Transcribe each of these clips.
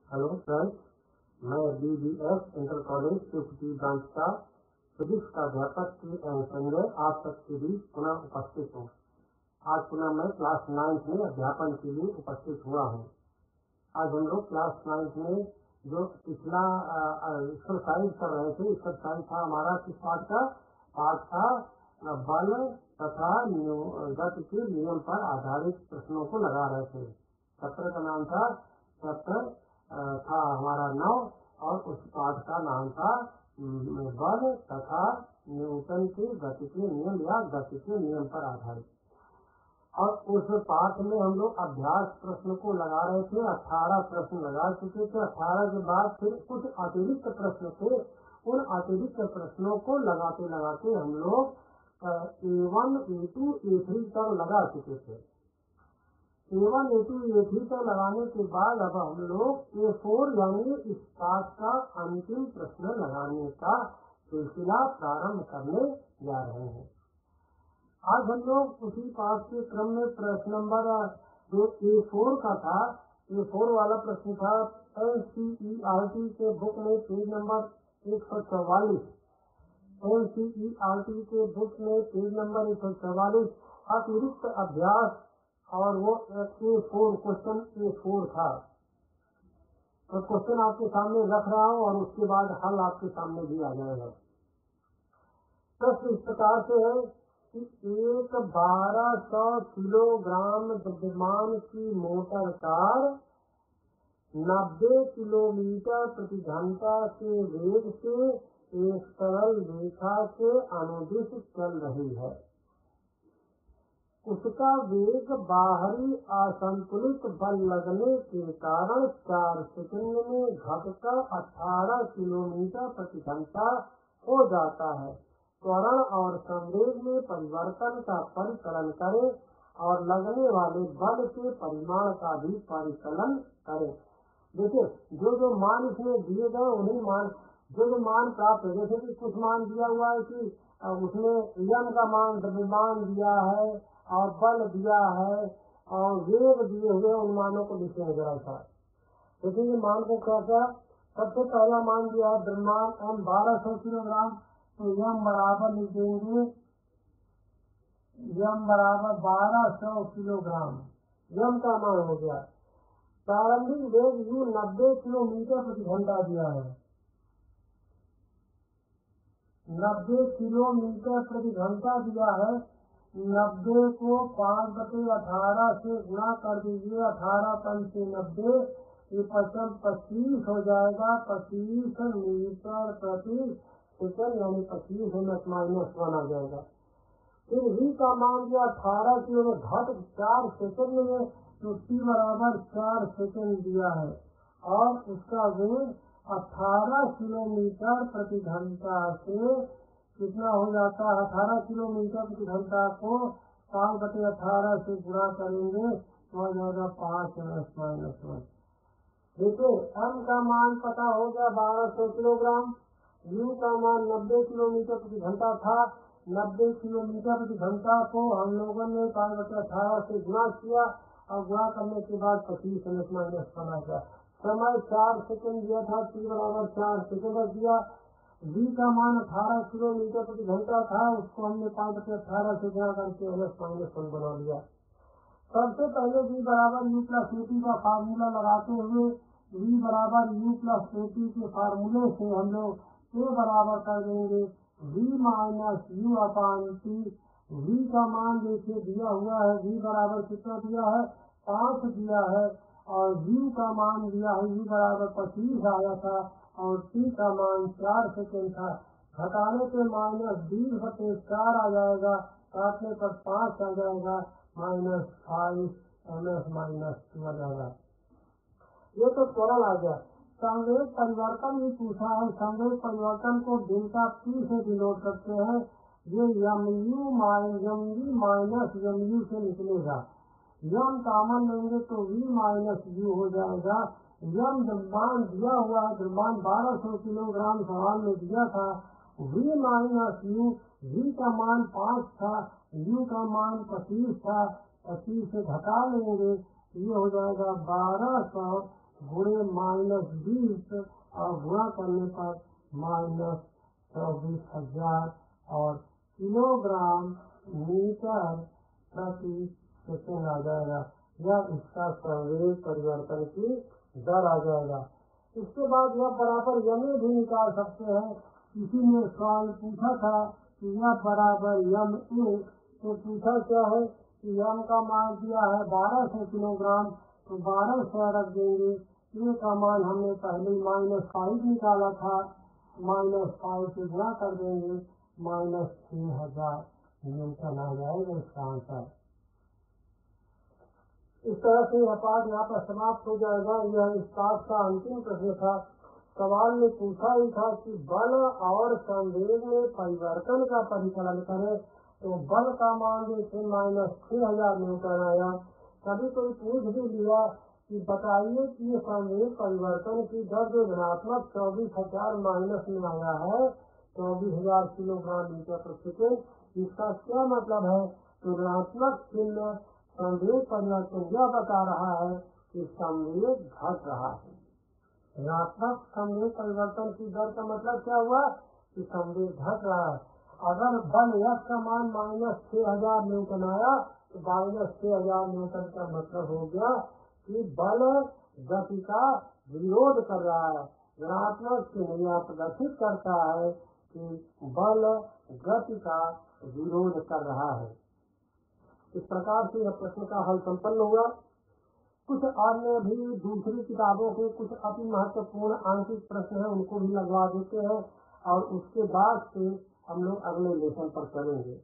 Hello friends, मैं BBS inter college Triputi branch का physics का अध्यापक संजय आप सबके बीच पुनः उपस्थित हूँ। आज पुनः मैं क्लास 9th में अध्यापन के लिए उपस्थित हुआ हूँ। आज हम लोग क्लास 9th में जो पिछला एक्सरसाइज कर रहे थे, एक्सरसाइज था हमारा किस पाठ का? पाठ था बल तथा गति के नियम पर आधारित प्रश्नों को लगा रहे थे। चैप्टर का नाम था था हमारा 9 और उस पाठ का नाम था बल तथा न्यूटन के गति के नियम या गति के नियम पर आधारित। और उस पाठ में हम लोग अभ्यास प्रश्न को लगा रहे थे। 18 प्रश्न लगा चुके थे। 18 के बाद फिर कुछ अतिरिक्त प्रश्न थे। उन अतिरिक्त प्रश्नों को लगाते लगाते हम लोग A1, A2, A3 तक लगा चुके थे। A1, A2, A3 तक लगाने के बाद अब हम लोग A4 यानी इस पाठ का अंतिम प्रश्न लगाने का सिलसिला प्रारंभ करने जा रहे हैं। आज हम लोग उसी पाठ के क्रम में प्रश्न नंबर जो A4 का था, A4 वाला प्रश्न था NCERT के बुक में पेज नंबर 144। NCERT के बुक में पेज नंबर 144 अतिरिक्त अभ्यास और वो A4 क्वेश्चन A4 था। तो क्वेश्चन आपके सामने रख रहा हूँ और उसके बाद हल आपके सामने भी आ जाएगा। प्रश्न इस प्रकार से है कि एक 1200 किलोग्राम द्रव्यमान की मोटर कार 90 किलोमीटर प्रति घंटा के वेग से एक सरल रेखा के अनुदिश चल रही है। उसका वेग बाहरी असंतुलित बल लगने के कारण 4 सेकंड में घटकर 18 किलोमीटर प्रति घंटा हो जाता है। त्वरण और संवेग में परिवर्तन का परिकलन करें और लगने वाले बल के परिमाण का भी परिकलन करें। देखिए, जो मान इसमें दिए गए उन्हीं मान जो मान प्राप्त है। जैसे कि कुछ मान दिया हुआ है कि उसमें यम का मान द्रव्यमान दिया है और बल दिया है और वेग दिए हुए उन मानों को लिखेंगे जरा सा। लेकिन मान को क्या क्या सबसे पहला मान दिया है द्रव्यमान M 1200 किलोग्राम, तो यम बराबर लिख देंगे यम बराबर 1200 किलोग्राम। यम का मान हो गया। प्रारंभिक वेग U 90 किलोमीटर प्रति घंटा दिया है। 90 किलोमीटर प्रति घंटा दिया है। 90 को 5/18 से गुणा कर दीजिए। 18 5 से 90, ये 25 हो जाएगा। 25 मीटर प्रति सेकंड यानी 25 -1 आ जाएगा। फिर V का मान दिया 18 किलो में घट 4 सेकंड में, तो T बराबर 4 सेकंड दिया है और उसका वेग 18 किलोमीटर प्रति घंटा से कितना हो जाता है? 18 किलोमीटर प्रति घंटा को 5/18 से गुणा करेंगे तो हो जाएगा 5 -1। देखिए, M का मान पता हो गया 1200 किलोग्राम। U का मान 90 किलोमीटर प्रति घंटा था। 90 किलोमीटर प्रति घंटा को हम लोगों ने 5/18 से गुणा किया और गुणा करने के बाद 25 -1 आ गया। समय 4 सेकंड दिया था। T बराबर 4 सेकंड दिया। V का मान 18 किलोमीटर प्रति घंटा था, उसको हमने 5/18 से गुणा करके -1 बना लिया। सबसे पहले V बराबर U प्लस AT का फार्मूला लगाते हुए V बराबर U प्लस AT के फार्मूले से हम लोग K बराबर कर देंगे V minus U upon T। V का मान देखिए दिया हुआ है। V बराबर कितना दिया है? 5 दिया है और U का मान दिया है U बराबर 25 आया था और T का मान 4 सेकंड था। घटाने पे -20/4 आ जाएगा, काटने पर 5 आ जाएगा, -5 -2 आ जाएगा। ये तो त्वरण आ गया। संवेग परिवर्तन भी पूछा है। संवेग परिवर्तन को डेल्टा P से डिनोट करते हैं। ये MU माइनस MU से निकलेगा। यम कॉमन लेंगे तो V माइनस U हो जाएगा। यम द्रव्यमान दिया हुआ है, द्रव्यमान 1200 किलोग्राम सवाल में दिया था। V माइनस U, V का मान 5 था, U का मान 25 था। 25 से घटा लेंगे, ये हो जाएगा 1200 गुणे -20 और गुणा करने पर -24,000 और किलोग्राम मीटर प्रति सेकेंड आ जाएगा। यह इसका संवेग परिवर्तन की दर आ जाएगा। इसके बाद यह बराबर यम भी निकाल सकते हैं। किसी ने सवाल पूछा था कि यह बराबर यम ए, तो पूछा क्या है कि यम का मान दिया है 1200 किलोग्राम, तो 1200 रख देंगे। ए का मान हमने पहले -5 निकाला था, -5 से गुणा कर देंगे, -6000 न्यूटन आ जाएगा इसका आंसर। इस तरह से यह पाठ यहाँ पर समाप्त हो जाएगा। यह इस पाठ का अंतिम प्रश्न था। सवाल में पूछा ही था कि बल और संवेग में परिवर्तन का परिकलन करें, तो बल का मान जैसे -6000 न्यूटन आया। कभी कोई पूछ भी लिया कि बताइए कि ये संवेग परिवर्तन की दर जो ऋणात्मक 24,000 माइनस में आया है 24,000 किलोग्राम मीटर प्रति सेकेंड, इसका क्या मतलब है? तो ऋणात्मक चिन्ह संवेग परिवर्तन यह बता रहा है कि संवेग घट रहा है। ऋणात्मक संवेग परिवर्तन की दर का मतलब क्या हुआ कि संवेग घट रहा है। अगर बल F का मान -6000 न्यूटन आया तो -6000 न्यूटन का मतलब हो गया कि बल गति का विरोध कर रहा है। ऋणात्मक चिन्ह यह प्रदर्शित करता है कि बल गति का विरोध कर रहा है। इस प्रकार से यह प्रश्न का हल संपन्न हुआ। कुछ अन्य भी दूसरी किताबों के कुछ अति महत्वपूर्ण आंशिक प्रश्न हैं, उनको भी लगवा देते हैं और उसके बाद से हम लोग अगले लेसन पर करेंगे।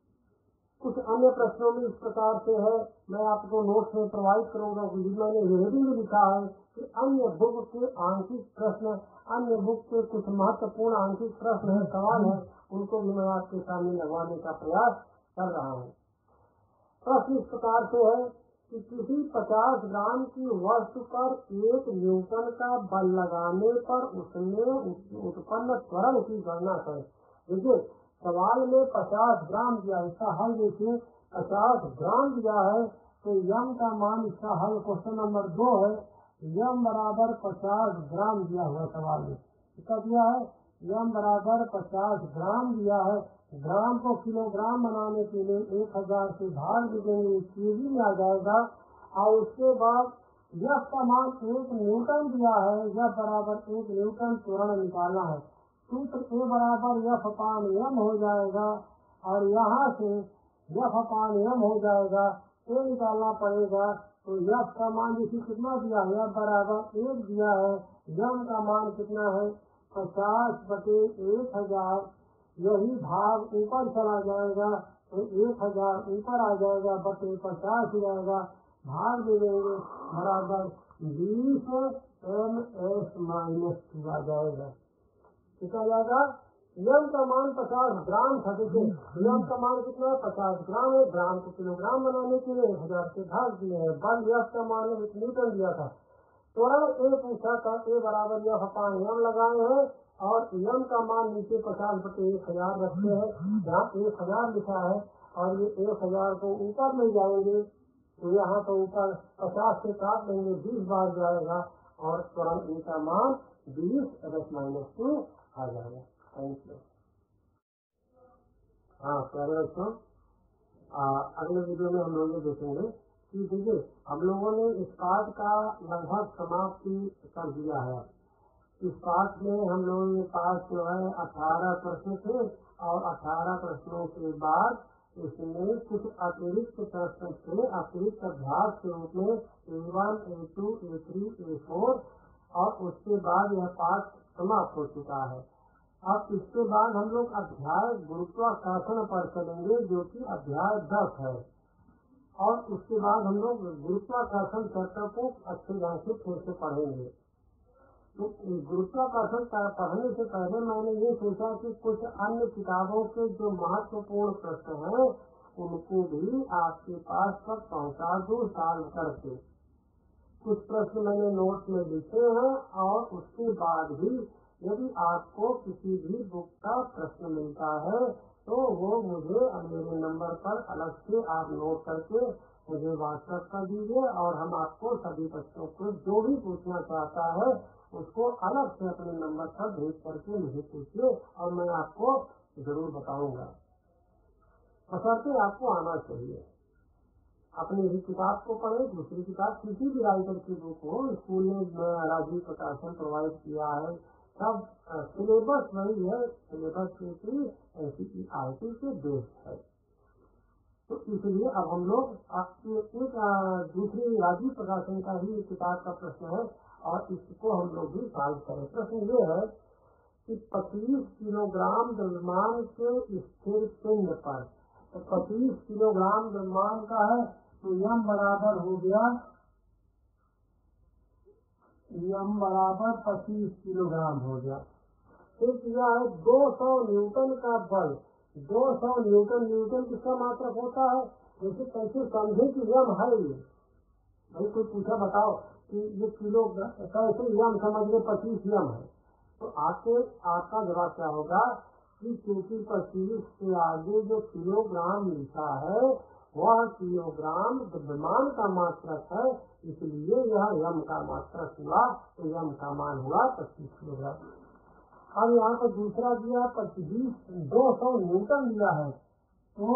कुछ अन्य प्रश्नों में इस प्रकार से है, मैं आपको नोट्स में प्रोवाइड करूँगा। मैंने यह भी लिखा है कि अन्य बुक के आंशिक प्रश्न, अन्य बुक के कुछ महत्वपूर्ण आंशिक प्रश्न है, सवाल है, उनको भी मैं आपके सामने लगवाने का प्रयास कर रहा हूँ। प्रश्न इस प्रकार से है कि किसी 50 ग्राम की वस्तु पर 1 न्यूटन का बल लगाने पर उसमें उत्पन्न त्वरण की गणना करें। देखिए सवाल में 50 ग्राम दिया, इसका हल देखिए 50 ग्राम दिया है, तो यम का मान, इसका हल क्वेश्चन नंबर 2 है, यम बराबर 50 ग्राम दिया हुआ सवाल में। इसका दिया है यम बराबर 50 ग्राम दिया है। ग्राम को किलोग्राम बनाने के लिए 1000 से भाग देंगे, केजी में आ जाएगा। और उसके बाद यफ का मान 1 न्यूटन दिया है, यफ बराबर 1 न्यूटन त्वरण निकालना है। सूत्र ए बराबर यफ अपान एम हो जाएगा और यहाँ से यफ अपान एम हो जाएगा, ए निकालना पड़ेगा। तो यफ का मान जैसे कितना दिया है, यफ बराबर 1 दिया है, यम का मान कितना है 50/1000, यही भाग ऊपर चला जाएगा तो 1000 ऊपर आ जाएगा, बटे 50 हो जाएगा, भाग दे देंगे बराबर 20 ms-2 आ जाएगा। कितना जाएगा? यम का मान 50 ग्राम था। देखिए यम का मान कितना 50 ग्राम है, ग्राम को किलोग्राम बनाने के लिए 1000 से भाग दिए हैं। बल यफ का मान 1 न्यूटन दिया था। त्वरण ए पूछा था, ए बराबर यफ अपान एम लगाए हैं और यम का मान नीचे 50/1000 रखते हैं, यहाँ 1000 लिखा है और ये 1000 को ऊपर ले जाएंगे तो यहाँ तो ऊपर 50 से काट देंगे, 20 बार जाएगा और त्वरण ए का मान 20 आ जाएगा। Thank you. हाँ प्यारे बच्चों, अगले वीडियो में हम लोग ये देखेंगे कि देखिए हम लोगों ने इस पाठ का लगभग समाप्ति कर दिया है। इस पाठ में हम लोगों के पास जो है 18 प्रश्न थे और 18 प्रश्नों के बाद इसमें कुछ अतिरिक्त प्रश्न थे, अतिरिक्त अभ्यास के रूप में A1, A2, A3, A4 और उसके बाद यह पाठ समाप्त हो चुका है। अब इसके बाद हम लोग अध्याय गुरुत्वाकर्षण पर चलेंगे जो कि अध्याय 10 है और उसके बाद हम लोग गुरुत्वाकर्षण चैप्टर को अच्छे ढंग से फिर से पढ़ेंगे। तो गुरुत्वाकर्षण पढ़ने से पहले मैंने ये सोचा कि कुछ अन्य किताबों के जो महत्वपूर्ण प्रश्न हैं उनको भी आपके पास तक पहुँचा दूं सॉल्व करके। कुछ प्रश्न मैंने नोट्स में लिखे हैं और उसके बाद भी यदि आपको किसी भी बुक का प्रश्न मिलता है तो वो मुझे मेरे नंबर पर अलग से आप नोट करके मुझे व्हाट्सएप कर दीजिए और हम आपको सभी बच्चों को जो भी पूछना चाहता है उसको अलग से अपने नंबर पर भेज करके मुझे पूछिए और मैं आपको जरूर बताऊंगा। बशर्ते आपको आना चाहिए। अपनी ही किताब को पढ़े, दूसरी किताब किसी भी राइटर की बुक हो, स्कूल ने राजीव प्रकाशन प्रोवाइड किया है, सब सिलेबस वही है, सिलेबस की NCERT के बेस है। तो इसलिए अब हम लोग एक दूसरी राजीव प्रकाशन का ही किताब का प्रश्न है और इसको हम लोग भी सॉल्व करें। प्रश्न ये है कि 25 किलोग्राम द्रव्यमान के स्थिर पिंड पर, तो 25 किलोग्राम द्रव्यमान का है तो m बराबर हो गया, m बराबर 25 किलोग्राम हो गया। फिर किया है 200 न्यूटन का बल, 200 न्यूटन, न्यूटन किसका मात्रक होता है, जैसे कैसे समझे कि यम है ये, भाई कोई पूछा बताओ कि ये किलो कैसे यम समझ गए 25 यम है, तो आपका जवाब क्या होगा कि क्योंकि 25 से आगे जो किलोग्राम लिखा है वह किलोग्राम द्रव्यमान का मात्रक है, इसलिए यह यम का मात्रक हुआ, तो यम का मान हुआ 25 किलोग्राम। अब यहाँ पर दूसरा दिया 200 न्यूटन दिया है, तो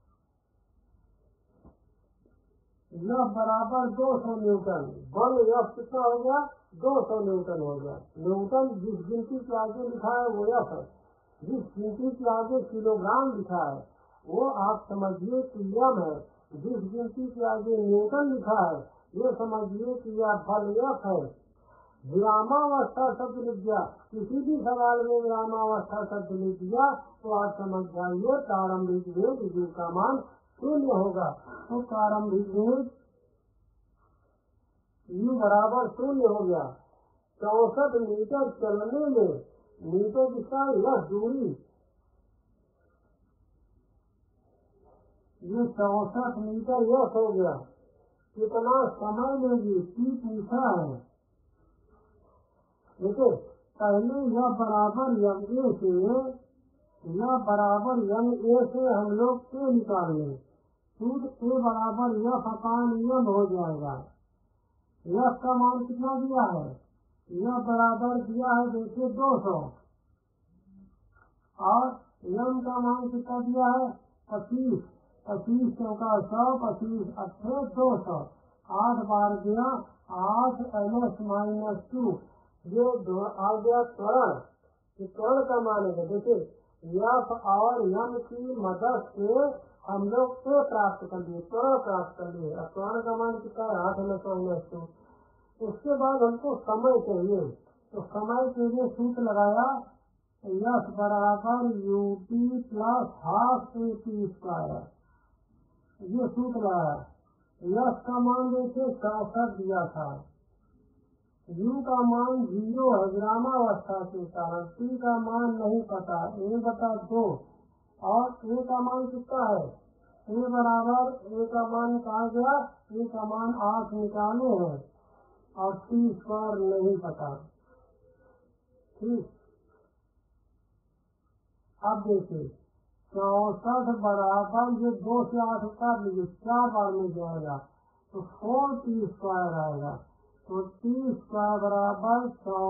यह बराबर 200 न्यूटन, बल यह कितना हो गया 200 न्यूटन हो गया। न्यूटन जिस गिनती के आगे लिखा है वो यह है, जिस गिनती के आगे किलोग्राम लिखा है वो आप समझिए कि यम है, जिस गिनती के आगे न्यूटन लिखा है ये समझिए कि यह बल यफ है। विरामावस्था शब्द लिख दिया, किसी भी सवाल में विरामावस्था शब्द लिख दिया तो आप समझ जाइए प्रारंभिक वेग u का मान 0 होगा। तो प्रारंभिक वेग u बराबर 0 हो गया। 64 मीटर चलने में, मीटर किसका यह दूरी, ये 64 मीटर यह हो गया। कितना समय लेगी t पूछा है, देखो पहले यह बराबर यम ए से, यह बराबर यम ए से हम लोग ए निकाल लें, सूत्र ए बराबर यफ अपान यम हो जाएगा। यफ का मान कितना दिया है, यह बराबर दिया है देखिए 200 और यम का मान कितना दिया है 25, 25 चौका 100, 25 अट्ठे 200, 8 बार गया 8 -2, ये आ गया त्वरण, त्वरण का मान है। देखिए यफ और यम की मदद से हम लोग ए प्राप्त कर लिए, त्वरण प्राप्त कर लिए। अब त्वरण का मान कितना है 8 -2। उसके बाद हमको समय चाहिए, तो समय के लिए सूत्र लगाया यफ बराबर ut प्लस हाफ t², ये सूत्र लगाया। यफ का मान देखिए 64 दिया था, u का मान 0 है विरामावस्था के कारण, t का मान नहीं पता, a/2 और a का मान कितना है, a बराबर a का मान कहा गया, a का मान 8 निकाले हैं और t² नहीं पता। ठीक, अब देखिए 64 बराबर ये 2 से 8 उतार लीजिए, 4 बार में जाएगा तो 4t² आएगा। तो t² बराबर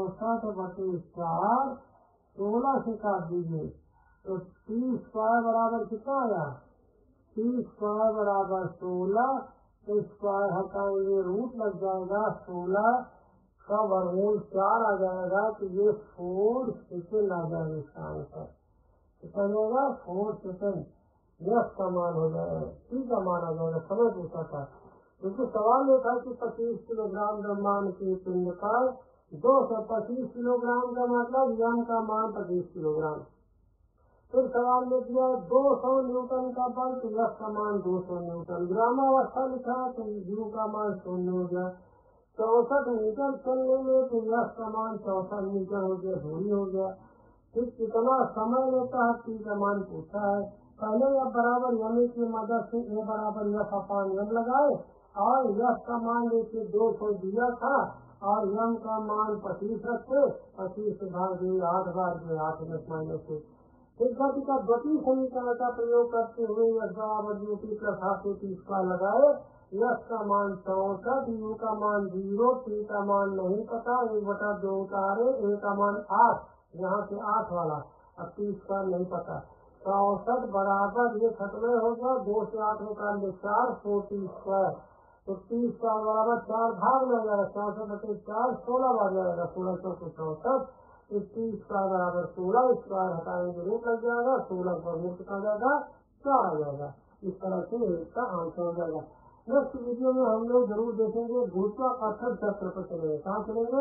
64/4, 16 से काट दीजिए तो t² बराबर कितना आया, t² बराबर 16, तो स्क्वायर हटाएंगे रूट लग जाएगा 16 का वर्गमूल 4 आ जाएगा, तो ये 4 सेकेंड आ जाएगा इसका आंसर, कितना जाएगा 4 सेकेंड। यह का मान हो जाएगा, टी का मान आ जाएगा। समय पूछा था क्योंकि सवाल ये था कि 25 किलोग्राम द्रव्यमान के पिंड पर 225 किलोग्राम का मतलब यम का मान 25 किलोग्राम। फिर सवाल में दिया 200 न्यूटन का बल, तो यफ का मान 200 न्यूटन। विरामावस्था लिखा तो u का मान 0 हो गया। 64 मीटर चलने में तो यफ का मान 64 मीटर हो गया, दूरी हो गया। फिर कितना समय लेता है टी का मान पूछा है। पहले यह बराबर यम की मदद से ए बराबर यफ अपान यम लगाए और यफ का मान देखिए 200 दिया था और यम का मान 25 रखे, 25 से भाग दिए 8 बार दिए 8 -2। इस गति का द्वितीय समीकरण का प्रयोग करते हुए यह बराबर ut प्लस हाफ t² लगाए यश का मान 64, यू का मान 0, टी का मान नहीं पता, 1/2 उतारे, ए का मान 8, यहाँ से 8 वाला, अब टी स्क्वायर नहीं पता। 64 बराबर ये खत्म हो गया, 2 से 8 निकाल दे 4, 4 टी स्क्वायर, तो टी स्क्वायर बराबर 4 भाग में हो जाएगा, 64/4 16 बार जाएगा, 16 चौके 64, टी स्क्वायर बराबर 16, स्क्वायर हटाएंगे रूट लग जाएगा, 16 पर रूट कितना जाएगा 4 आ जाएगा। इस तरह से इसका आंसर हो जाएगा। नेक्स्ट वीडियो में हम लोग जरूर देखेंगे गुरुत्वाकर्षण चक्र पर चलेंगे। कहाँ चलेंगे?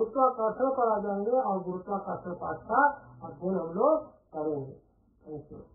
गुरुत्वाकर्षण पर आ जाएंगे और गुरुत्वाकर्षण पाठ का अध्ययन हम लोग करेंगे। Thank you.